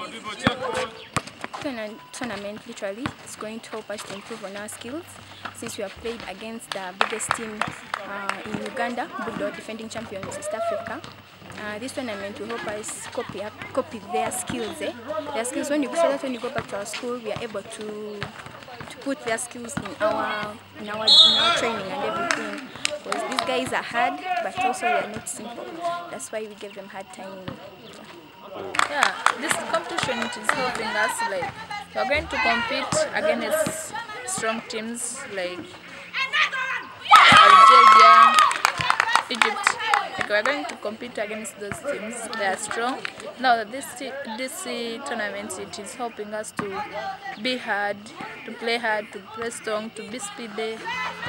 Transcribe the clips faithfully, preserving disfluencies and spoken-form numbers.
Tournament literally is going to help us to improve on our skills since we have played against the biggest team uh, in Uganda, Budo, defending champions East Africa. Uh, this tournament will help us copy up, copy their skills. Eh? Their skills. When you so that when you go back to our school, we are able to to put their skills in our in our in our training and everything. Because these guys are hard, but also they are not simple. That's why we give them hard time. Yeah, this competition is helping us. Like we are going to compete against strong teams like Algeria, Egypt. Like we are going to compete against those teams. They are strong. Now this this tournament, it is helping us to be hard, to play hard, to play strong, to be speedy.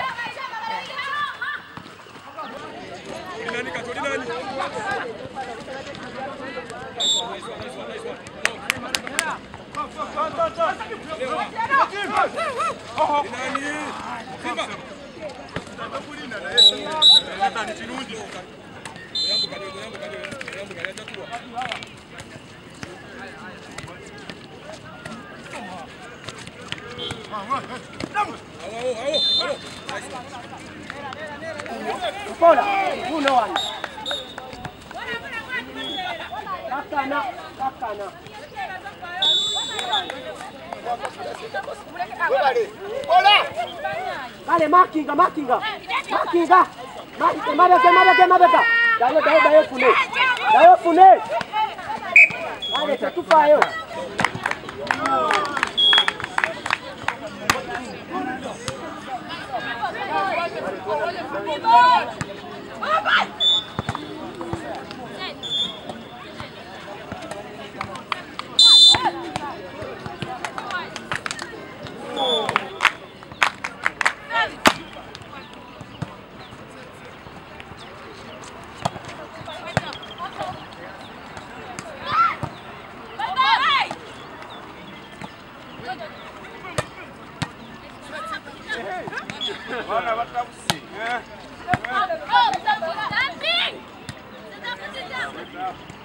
Bola, uno one. Kakana, kakana. Bola. Vale, markinga, markinga. Markinga. Markinga, markinga, markinga, markinga. Dayo, dayo, dayo fune. Dayo fune. Vale, tatufa yo. Bwana watakusi. Eh.